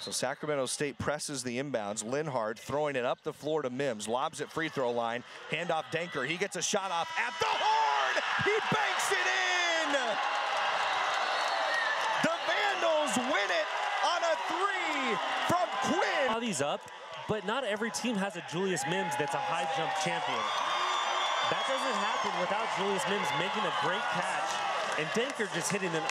So Sacramento State presses the inbounds. Linhart throwing it up the floor to Mims. Lobs at free throw line. Handoff Denker. He gets a shot off at the horn. He banks it in. The Vandals win it on a three from Quinn. How these up, but not every team has a Julius Mims that's a high jump champion. That doesn't happen without Julius Mims making a great catch and Denker just hitting an